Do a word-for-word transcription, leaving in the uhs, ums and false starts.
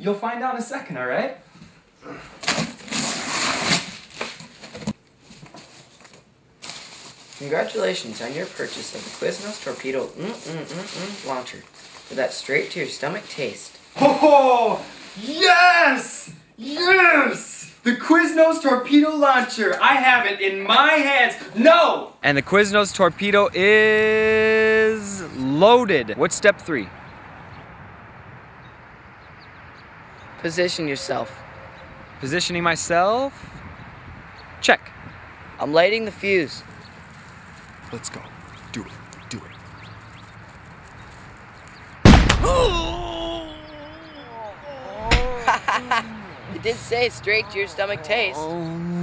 You'll find out in a second, all right? Congratulations on your purchase of the Quiznos Torpedo mm-mm-mm-mm launcher for that straight to your stomach taste. Oh, yes! Yes! The Quiznos Torpedo Launcher. I have it in my hands. No! And the Quiznos Torpedo is loaded. What's step three? Position yourself. Positioning myself. Check. I'm lighting the fuse. Let's go. Do it. Do it. It did say straight to your stomach taste. Oh.